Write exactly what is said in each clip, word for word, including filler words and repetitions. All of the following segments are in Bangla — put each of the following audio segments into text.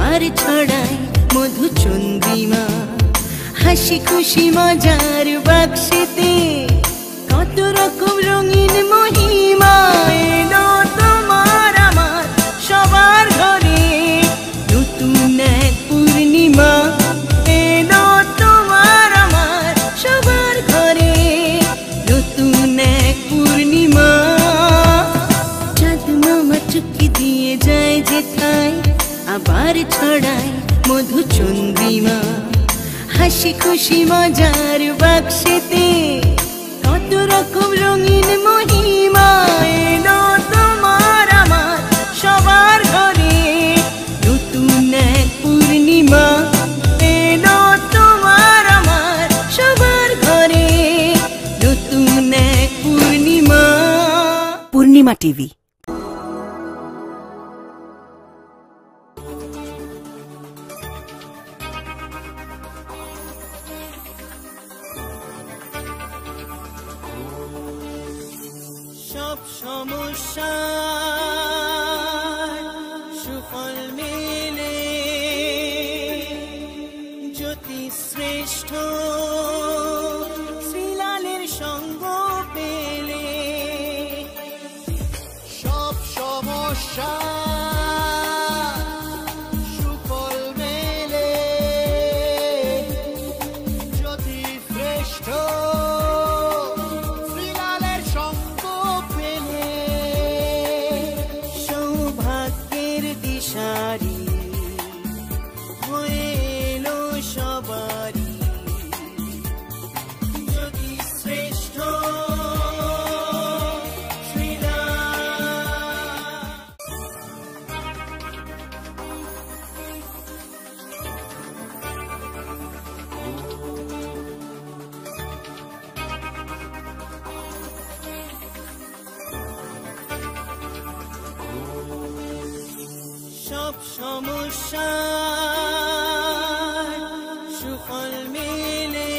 আবার ছড়ায় মধু চন্দ্রিমা। হাসি খুশি মজার বাক্সেতে কত রকম রঙিন মহিমা। এলো তোমার আমার সবার ঘরে নতুন এক পূর্ণিমা। এলো তোমার আমার সবার ঘরে নতুন এক পূর্ণিমা। চাঁদ মামা চুক্তি দিয়ে যায় যেথায় আবার ছড়ায় মধু চন্দ্রিমা। হাসি খুশি মজার বাক্সেতে কত রকম রঙিন মহিমা। এলো তোমার আমার সবার ঘরে নতুন এক পূর্ণিমা। এলো তোমার আমার সবার ঘরে নতুন এক পূর্ণিমা। পূর্ণিমা টিভি। সব সমস্যা সুফল মেলে জ্যোতি শ্রেষ্ঠ শ্রীলালের সঙ্গ পেলে। সব সমস্যা সুফল মেলে জ্যোতি শ্রেষ্ঠ শ্রীলালের সঙ্গ পেলে। সৌভাগ্যের দিশারি হয়ে এলো সবারই জ্যোতি শ্রেষ্ঠ সব সমস্যা সুফল মেলে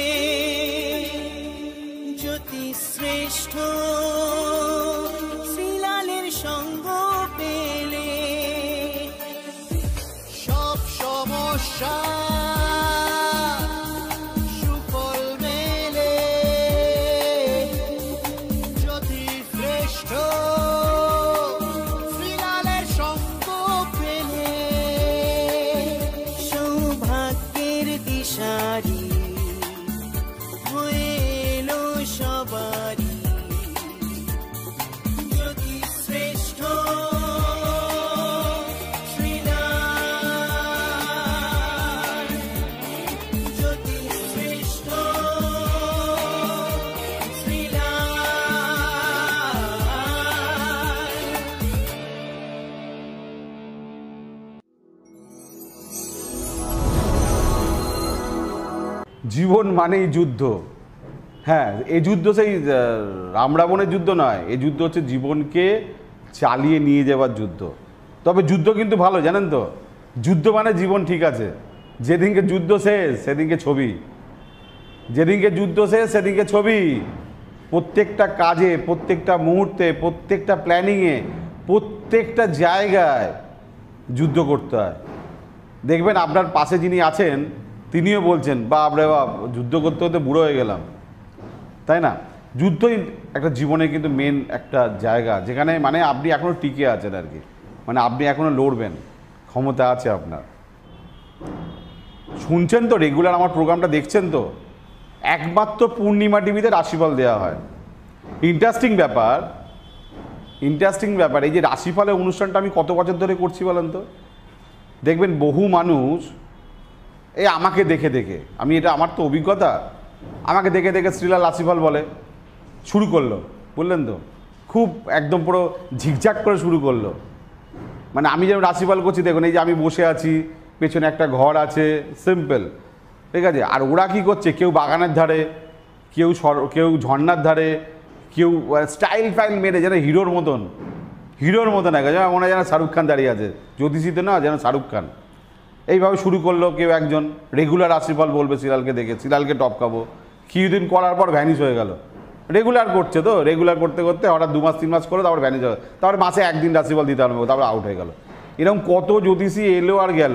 জ্যোতি শ্রেষ্ঠ শ্রীলালের সঙ্গ পেলে। সব সমস্যা সুফল মেলে জ্যোতি শ্রেষ্ঠ শ্রীলালের সঙ্গ পেলে। সৌভাগ্যের দিশারি হয়ে এলো সবারই জ্যোতি শ্রেষ্ঠ শ্রীলাল জ্যোতি শ্রেষ্ঠ শ্রীলাল। জীবন মানেই যুদ্ধ। হ্যাঁ, এই যুদ্ধ সেই রাম রাবণের যুদ্ধ নয়, এই যুদ্ধ হচ্ছে জীবনকে চালিয়ে নিয়ে যাওয়ার যুদ্ধ। তবে যুদ্ধ কিন্তু ভালো, জানেন তো, যুদ্ধ মানে জীবন ঠিক আছে। যেদিনকে যুদ্ধ শেষ সেদিনকে ছবি, যেদিনকে যুদ্ধ শেষ সেদিনকে ছবি। প্রত্যেকটা কাজে, প্রত্যেকটা মুহূর্তে, প্রত্যেকটা প্ল্যানিংয়ে, প্রত্যেকটা জায়গায় যুদ্ধ করতে হয়। দেখবেন আপনার পাশে যিনি আছেন তিনিও বলছেন, বাপ রে বাপ, যুদ্ধ করতে করতে বুড়ো হয়ে গেলাম, তাই না? যুদ্ধই একটা জীবনে কিন্তু মেন একটা জায়গা, যেখানে মানে আপনি এখনও টিকে আছেন আর কি, মানে আপনি এখনও লড়বেন, ক্ষমতা আছে আপনার। শুনছেন তো, রেগুলার আমার প্রোগ্রামটা দেখছেন তো? একমাত্র পূর্ণিমা টিভিতে রাশিফল দেওয়া হয়। ইন্টারেস্টিং ব্যাপার, ইন্টারেস্টিং ব্যাপার এই যে রাশিফলের অনুষ্ঠানটা আমি কত বছর ধরে করছি বলেন তো? দেখবেন বহু মানুষ এই আমাকে দেখে দেখে, আমি এটা আমার তো অভিজ্ঞতা, আমাকে দেখে দেখে শ্রীলাল রাশিফল বলে শুরু করলো, বললেন তো, খুব একদম পুরো ঝিকঝাক করে শুরু করলো। মানে আমি যেমন রাশিফল করছি, দেখুন এই যে আমি বসে আছি, পেছনে একটা ঘর আছে, সিম্পল, ঠিক আছে? আর ওরা কী করছে, কেউ বাগানের ধারে, কেউ কেউ ঝর্নার ধারে, কেউ স্টাইল ফাইল মেরে যেন হিরোর মতন, হিরোর মতন এক, যেন মনে হয় যেন শাহরুখ খান দাঁড়িয়ে আছে, জ্যোতিষীতে না, যেন শাহরুখ খান। এইভাবে শুরু করলো কেউ একজন, রেগুলার রাশিফল বলবে শ্রীলালকে দেখে, শ্রীলালকে টপকাবো, কিছুদিন করার পর ভ্যানিশ হয়ে গেল। রেগুলার করছে তো, রেগুলার করতে করতে হঠাৎ দু মাস তিন মাস করে তারপর ভ্যানিশ হবে, তারপর মাসে একদিন রাশিফল দিতে পারবে, তারপর আউট হয়ে গেল। এরকম কত জ্যোতিষী এলো আর গেল।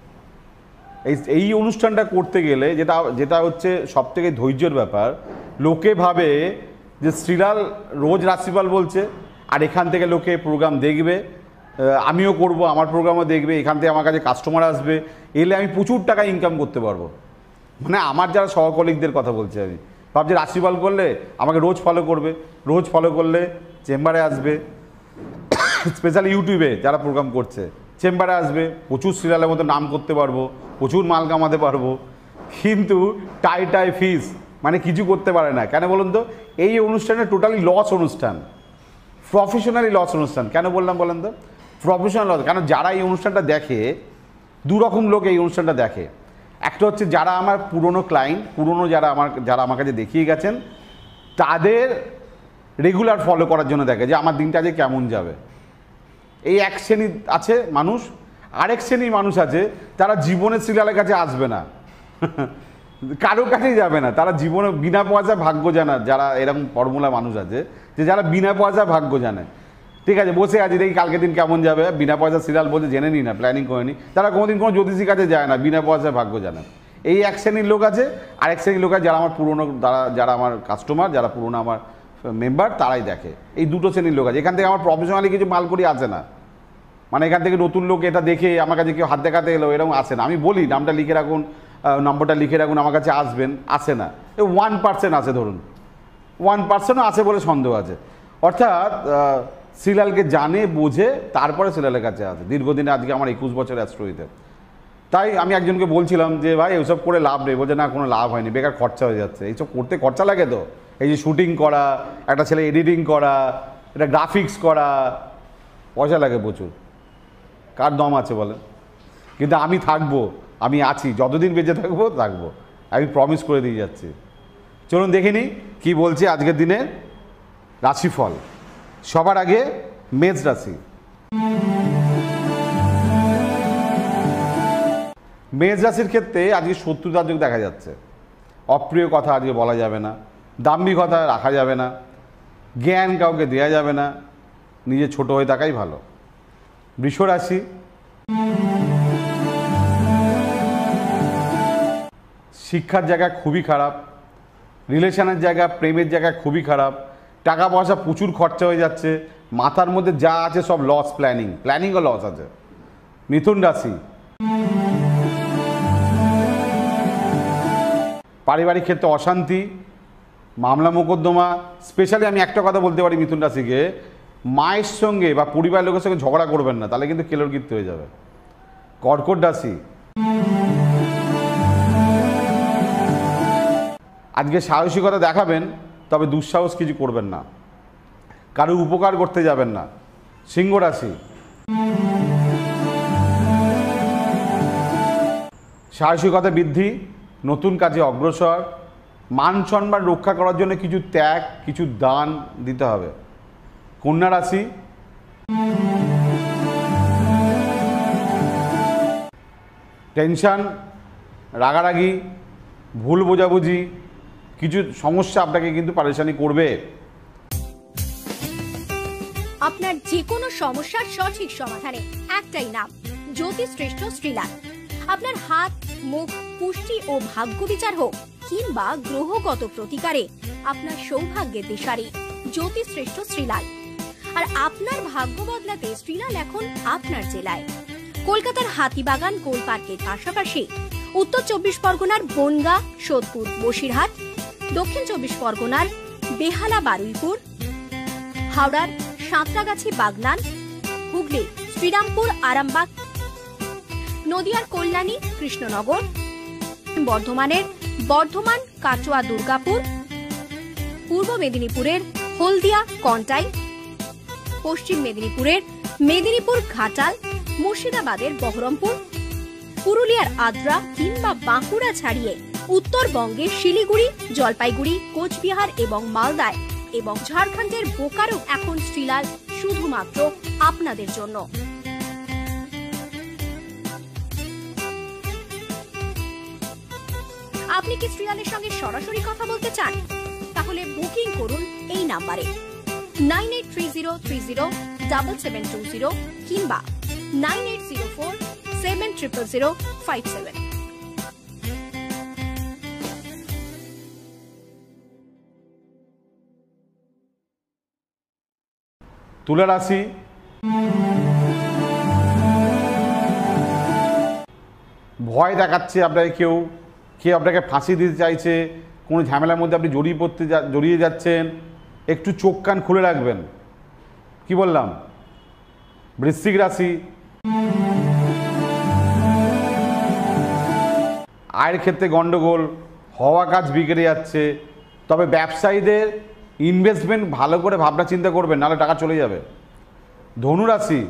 এই এই অনুষ্ঠানটা করতে গেলে যেটা যেটা হচ্ছে সব থেকে ধৈর্যের ব্যাপার, লোকে ভাবে যে শ্রীলাল রোজ রাশিফল বলছে আর এখান থেকে লোকে প্রোগ্রাম দেখবে, আমিও করব, আমার প্রোগ্রামও দেখবে, এখান থেকে আমার কাছে কাস্টমার আসবে, এলে আমি প্রচুর টাকা ইনকাম করতে পারবো। মানে আমার যারা সহকলিগদের কথা বলছি, আমি ভাবছি রাশিফল করলে আমাকে রোজ ফলো করবে, রোজ ফলো করলে চেম্বারে আসবে, স্পেশালি ইউটিউবে যারা প্রোগ্রাম করছে চেম্বারে আসবে, প্রচুর সিরিয়ালের মতো নাম করতে পারবো, প্রচুর মাল কামাতে পারবো, কিন্তু টাই টাই ফিস মানে কিছু করতে পারে না। কেন বলুন তো? এই অনুষ্ঠানে টোটালি লস অনুষ্ঠান, প্রফেশনালি লস অনুষ্ঠান। কেন বললাম বলেন তো? Professional loss. কারণ যারা এই অনুষ্ঠানটা দেখে, দু রকম লোক এই অনুষ্ঠানটা দেখে। একটা হচ্ছে যারা আমার পুরনো ক্লায়েন্ট, পুরনো যারা আমার যারা আমার কাছে দেখিয়ে গেছেন, তাদের রেগুলার ফলো করার জন্য দেখে যে আমার দিনটা যে কেমন যাবে। এই এক শ্রেণী আছে মানুষ। আরেক শ্রেণীর মানুষ আছে তারা জীবনে সিরিয়ালের কাছে আসবে না, কারো কাছেই যাবে না, তারা জীবনে বিনা পয়সা ভাগ্য জানা। যারা এরকম ফর্মুলা মানুষ আছে যে যারা বিনা পয়সা ভাগ্য জানে, ঠিক আছে বসে আছে দেখি কালকে দিন কেমন যাবে, বিনা পয়সা সিরিয়াল বলতে জেনে নিই না, প্ল্যানিং করে নিই, তারা কোনোদিন কোনো জ্যোতিষীর কাছে যায় না, বিনা পয়সায় ভাগ্য জানে। এই এক শ্রেণীর লোক আছে। আর এক শ্রেণীর লোক আছে যারা আমার পুরনো, যারা যারা আমার কাস্টমার, যারা পুরনো আমার মেম্বার, তারাই দেখে। এই দুটো শ্রেণীর লোক আছে। এখান থেকে আমার প্রফেশনালি কিছু মাল করি আসে না, মানে এখান থেকে নতুন লোক এটা দেখে আমার কাছে কেউ হাত দেখাতে এলো এরকম আসে না। আমি বলি নামটা লিখে রাখুন, নম্বরটা লিখে রাখুন, আমার কাছে আসবেন, আসে না। এই ওয়ান পার্সেন্ট আছে, ধরুন ওয়ান পার্সেন্টও আছে বলে সন্দেহ আছে। অর্থাৎ সিরিয়ালকে জানে বোঝে তারপরে সিরিয়ালের কাছে আসে। দীর্ঘদিনে আজকে আমার একুশ বছর অ্যাস্ট্রোইতে। তাই আমি একজনকে বলছিলাম যে ভাই এইসব করে লাভ নেই। বলছে না, কোনো লাভ হয়নি, বেকার খরচা হয়ে যাচ্ছে। এইসব করতে খরচা লাগে তো, এই যে শ্যুটিং করা, একটা ছেলে এডিটিং করা, এটা গ্রাফিক্স করা, পয়সা লাগে প্রচুর। কার দম আছে বলেন? কিন্তু আমি থাকবো, আমি আছি, যতদিন বেঁচে থাকবো থাকবো, আমি প্রমিস করে দিয়ে যাচ্ছি। চলুন দেখে নিই কী বলছে আজকের দিনে রাশিফল। সবার আগে মেষ রাশি। মেষ রাশির ক্ষেত্রে আজকে শত্রুতার যোগ দেখা যাচ্ছে। অপ্রিয় কথা আজকে বলা যাবে না, দাম্ভিকতা রাখা যাবে না, জ্ঞান কাউকে দেওয়া যাবে না, নিজে ছোট হয়ে থাকাই ভালো। বৃষ রাশি। শিক্ষার জায়গা খুবই খারাপ, রিলেশনের জায়গা, প্রেমের জায়গা খুবই খারাপ, টাকা পয়সা প্রচুর খরচা হয়ে যাচ্ছে, মাথার মধ্যে যা আছে সব লস, প্ল্যানিং প্ল্যানিংও লস আছে। মিথুন রাশি। পারিবারিক ক্ষেত্রে অশান্তি, মামলা মোকদ্দমা। স্পেশালি আমি একটা কথা বলতে পারি মিথুন রাশিকে, মায়ের সঙ্গে বা পরিবারের লোকের সঙ্গে ঝগড়া করবেন না, তাহলে কিন্তু কেলোর কীর্তি হয়ে যাবে। কর্কট রাশি। আজকে সাহসিকতা দেখাবেন, তবে দুঃসাহস কিছু করবেন না, কারো উপকার করতে যাবেন না। সিংহ রাশি। সাহসিকতা বৃদ্ধি, নতুন কাজে অগ্রসর, মান সম্মান রক্ষা করার জন্য কিছু ত্যাগ, কিছু দান দিতে হবে। কন্যা রাশি। টেনশন, রাগারাগি, ভুল বোঝাবুঝি, কিছু সমস্যা আপনাকে কিন্তু পারেশানি করবে। আপনার যে কোনো সমস্যার সঠিক সমাধানে একটাই নাম, জ্যোতিষশ্রেষ্ঠ শ্রীলাল। আপনার হাত, মুখ, পুষ্টি ও ভাগ্য বিচার হোক কিংবা গ্রহগত প্রতিকারে আপনার সৌভাগ্যের দিশারি জ্যোতিষশ্রেষ্ঠ শ্রীলাল। আর আপনার ভাগ্য বদলাতে শ্রীলাল এখন আপনার জেলায়। কলকাতার হাতিবাগান গোল পার্কের পাশাপাশি উত্তর চব্বিশ পরগনার বনগা, সোদপুর, বসিরহাট, দক্ষিণ চব্বিশ পরগনার বেহালা, বারুইপুর, হাওড়ার সাঁতরাগাছি, বাগনান, হুগলি শ্রীরামপুর, আরামবাগ, নদিয়ার কল্যাণী, কৃষ্ণনগর, বর্ধমানের বর্ধমান, কাটোয়া, দুর্গাপুর, পূর্ব মেদিনীপুরের হলদিয়া, কন্টাই, পশ্চিম মেদিনীপুরের মেদিনীপুর, ঘাটাল, মুর্শিদাবাদের বহরমপুর, পুরুলিয়ার আদ্রা কিংবা বাঁকুড়া ছাড়িয়ে উত্তরবঙ্গের শিলিগুড়ি, জলপাইগুড়ি, কোচবিহার এবং মালদায় এবং ঝাড়খণ্ডের বোকারো এখন শ্রীলাল শুধুমাত্র আপনাদের জন্য। আপনি কি শ্রীলালের সঙ্গে সরাসরি কথা বলতে চান? তাহলে বুকিং করুন এই নাম্বারে nine eight three zero three zero double seven two zero কিংবা nine eight zero four seven triple zero five seven. তুলা রাশি, ভয় দেখাচ্ছে আপনাকে কেউ, কেউ আপনাকে ফাঁসি দিতে চাইছে, কোনো ঝামেলার মধ্যে আপনি জড়িয়ে পড়তে জড়িয়ে যাচ্ছেন, একটু চোখ কান খুলে রাখবেন। কি বললাম? বৃশ্চিক রাশি, আয়ের ক্ষেত্রে গন্ডগোল, হওয়া কাজ বিগড়ে যাচ্ছে, তবে ব্যবসায়ীদের ইনভেস্টমেন্ট ভালো করে ভাবনা চিন্তা করবেন, নাহলে টাকা চলে যাবে। ধনু রাশি,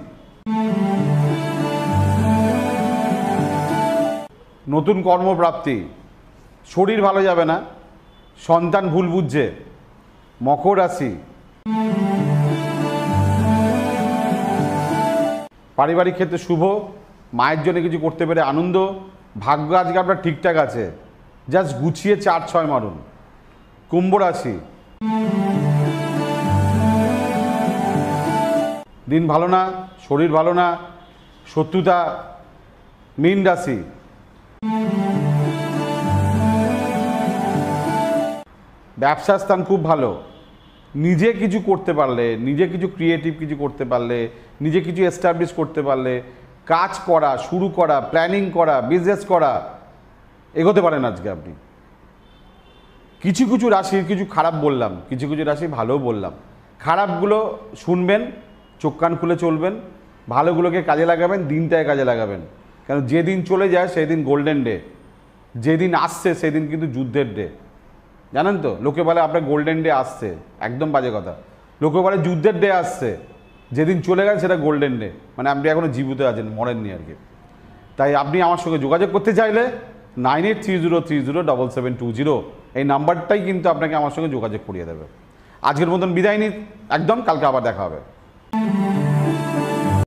নতুন কর্মপ্রাপ্তি, শরীর ভালো যাবে না, সন্তান ভুল বুঝছে। মকর রাশি, পারিবারিক ক্ষেত্রে শুভ, মায়ের জন্য কিছু করতে পেরে আনন্দ, ভাগ্য আজকে আপনার ঠিকঠাক আছে, জাস্ট গুছিয়ে চার ছয় মারুন। কুম্ভ রাশি, দিন ভালো না, শরীর ভালো না, শত্রুতা। মীন রাশি, ব্যবসার স্থান খুব ভালো, নিজে কিছু করতে পারলে, নিজে কিছু ক্রিয়েটিভ কিছু করতে পারলে, নিজে কিছু এস্টাবলিশ করতে পারলে, কাজ করা, শুরু করা, প্ল্যানিং করা, বিজনেস করা, এগোতে পারেন আজকে আপনি। কিছু কিছু রাশির কিছু খারাপ বললাম, কিছু কিছু রাশি ভালোও বললাম। খারাপগুলো শুনবেন, চোখ কান খুলে চলবেন, ভালোগুলোকে কাজে লাগাবেন, দিনটায় কাজে লাগাবেন। কারণ যেদিন চলে যায় সেই দিন গোল্ডেন ডে, যেদিন আসছে সেদিন কিন্তু যুদ্ধের ডে, জানেন তো? লোকে বলে আপনার গোল্ডেন ডে আসছে, একদম বাজে কথা। লোকে বলে যুদ্ধের ডে আসছে, যেদিন চলে গেছে সেটা গোল্ডেন ডে, মানে আপনি এখনও জীবিত আছেন, মরেননি আর কি। তাই আপনি আমার সঙ্গে যোগাযোগ করতে চাইলে nine eight three zero three zero double seven two zero এই নাম্বারটাই কিন্তু আপনাকে আমার সঙ্গে যোগাযোগ করিয়ে দেবে। আজকের মতন বিদায় নিই একদম, কালকে আবার দেখা হবে।